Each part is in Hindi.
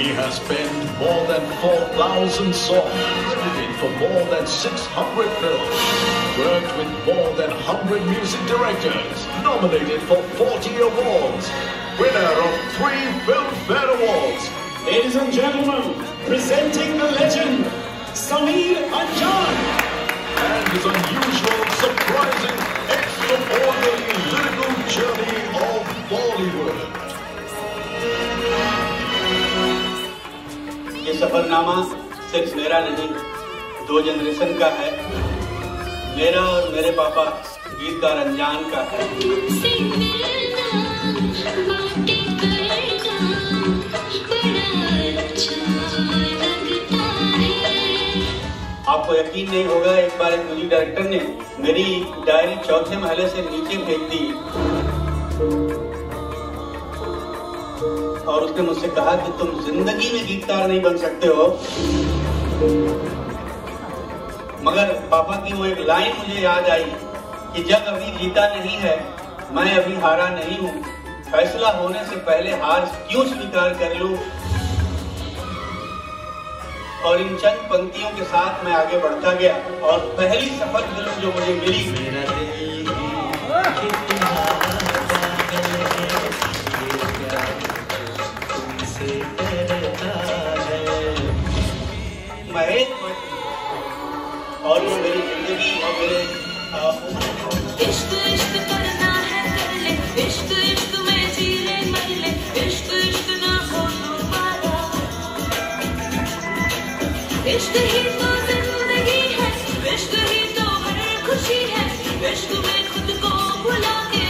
He has penned more than 4,000 songs, credited for more than 600 films, worked with more than 100 music directors, nominated for 40 awards, winner of 3 Filmfare Awards. Ladies and gentlemen, presenting the legend, Sameer Anjan. And his unusual, surprising, extraordinary lyrical journey of Bollywood. ये सफरनामा सिर्फ मेरा नहीं, 2 जनरेशन का है। मेरा और मेरे पापा गीतकार अंजान का है। आपको यकीन नहीं होगा, एक बार एक म्यूजिक डायरेक्टर ने मेरी डायरी 4थे महले से नीचे फेंक दी और उसने मुझसे कहा कि तुम जिंदगी में गीतकार नहीं बन सकते हो। मगर पापा की वो एक लाइन मुझे याद आई कि जग अभी जीता नहीं है, मैं अभी हारा नहीं हूँ, फैसला होने से पहले हार क्यों स्वीकार कर लूं। और इन चंद पंक्तियों के साथ मैं आगे बढ़ता गया और पहली सफल फिल्म जो मुझे मिली, महेश और वो मेरी जिंदगी और मेरे इश्क इश्क करना है कर ले, इश्क इश्क में जी ले मर ले, इश्क इश्क ना हो दोबारा। इश्क ही तो जिंदगी है, इश्क ही तो हर खुशी है, इश्क में खुद को भुला के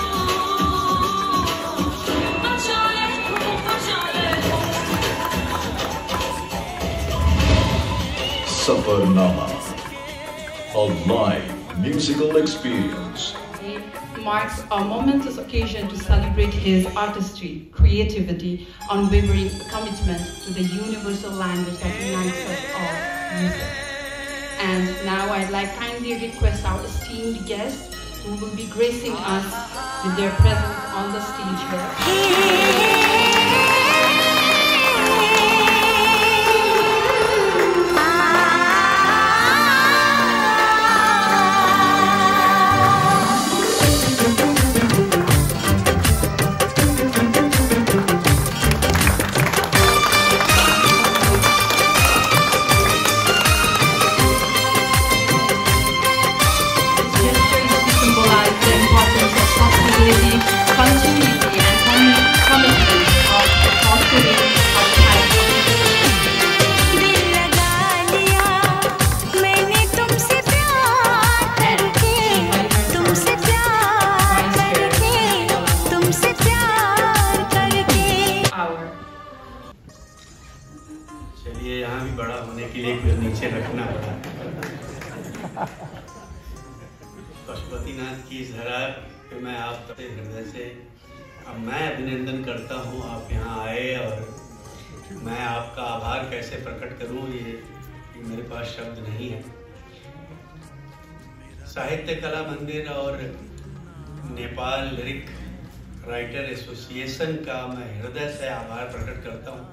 Safarnama, a live musical experience. It marks a momentous occasion to celebrate his artistry, creativity, unwavering commitment to the universal language that unites us all, music. And now I'd like kindly request our esteemed guests who will be gracing us with their presence on the stage here. चलिए, यहाँ भी बड़ा होने के लिए कुछ नीचे रखना पड़ा। पशुपतिनाथ की इस धरा पे मैं आप सबके हृदय से अब मैं अभिनंदन करता हूँ। आप यहाँ आए और मैं आपका आभार कैसे प्रकट करूँ, ये मेरे पास शब्द नहीं है। साहित्य कला मंदिर और नेपाल लिरिक राइटर एसोसिएशन का मैं हृदय से आभार प्रकट करता हूँ।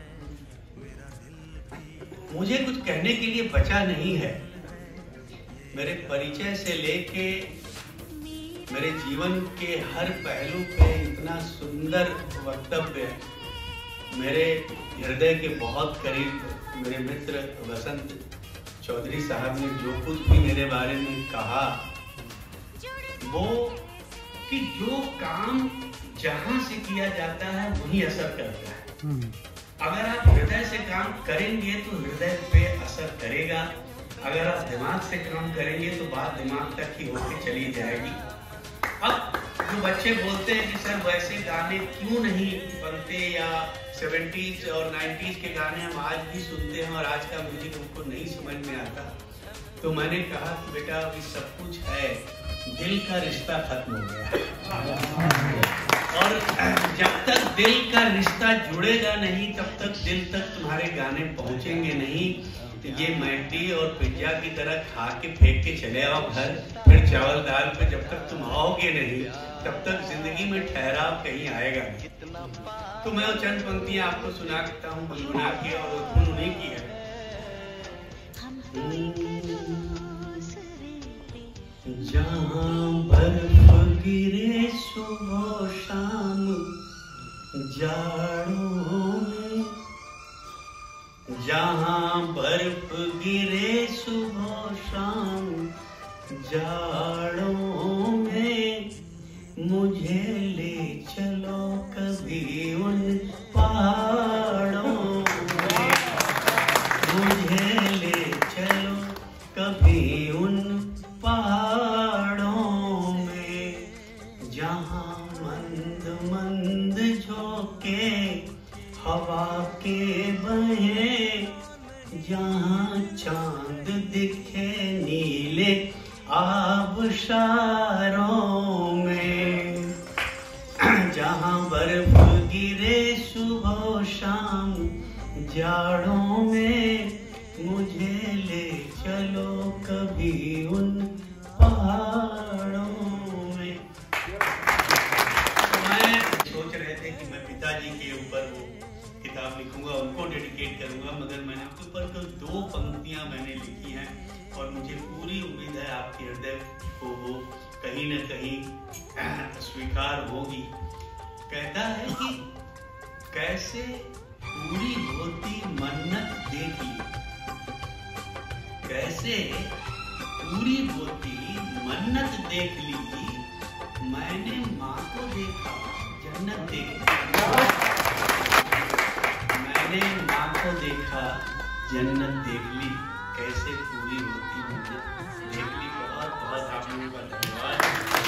मुझे कुछ कहने के लिए बचा नहीं है। मेरे परिचय से लेके मेरे जीवन के हर पहलू पे इतना सुंदर वक्तव्य मेरे हृदय के बहुत करीब मेरे मित्र वसंत चौधरी साहब ने जो कुछ भी मेरे बारे में कहा, वो कि जो काम जहां से किया जाता है वही असर करता है। अगर आप हृदय से काम करेंगे तो हृदय पे असर करेगा, अगर आप दिमाग से काम करेंगे तो बात दिमाग तक ही होकर चली जाएगी। अब जो बच्चे बोलते हैं कि सर वैसे गाने क्यों नहीं बनते, या 70s और 90s के गाने हम आज भी सुनते हैं और आज का म्यूजिक हमको नहीं समझ में आता, तो मैंने कहा कि बेटा अभी सब कुछ है, दिल का रिश्ता खत्म हो गया है और जब तक दिल का रिश्ता जुड़ेगा नहीं तब तक दिल तक तुम्हारे गाने पहुंचेंगे नहीं। ये मैटी और पिज्जा की तरह खा के फेंक के चले आओ घर, फिर चावल दाल पे जब तक तुम आओगे नहीं तब तक जिंदगी में ठहराव कहीं आएगा नहीं। तो मैं वो चंद पंक्तियां आपको सुनाता हूँ गुनगुना के, और धुन उन्हीं की है। जहाँ बर्फ गिरे सुबह शाम जाड़ों में, जहाँ बर्फ गिरे सुबह शाम जाड़ों में, मुझे ले चलो कभी उन पहाड़ों में, मुझे ले चलो कभी उन पहाड़ों में, जहाँ मंद मंद झोंके हवा के बहे, जहाँ चांद दिखे नीले आबशारों में, जहाँ बर्फ गिरे सुबह शाम जाड़ों में, मुझे ले चलो कभी उन पहाड़ों में। मैं सोच रहे थे कि मैं पिताजी के ऊपर वो किताब लिखूंगा, उनको डेडिकेट करूंगा, मगर मैंने उसके ऊपर तो 2 पंक्तियां मैंने लिखी हैं और मुझे पूरी उम्मीद है आपके हृदय को वो कहीं न कहीं स्वीकार होगी। कहता है कि कैसे पूरी होती मन्नत देख ली, कैसे पूरी होती मन्नत देख ली, मैंने माँ को देखा जन्नत देख ली, मैंने माँ को देखा जन्नत देख ली, कैसे पूरी होती मन्नत देख ली। बहुत बहुत आप लोगों का धन्यवाद।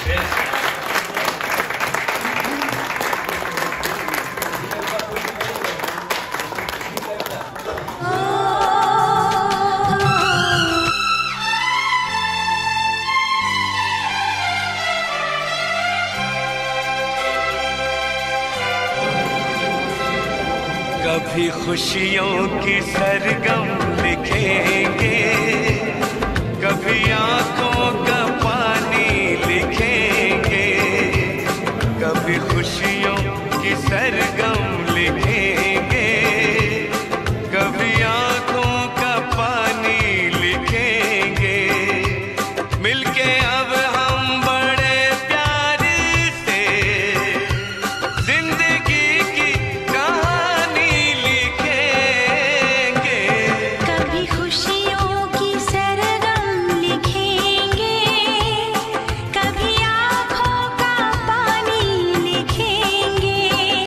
कभी खुशियों की सरगम लिखेंगे, कभी आंखों का पानी लिखेंगे, कभी खुशियों की सरगम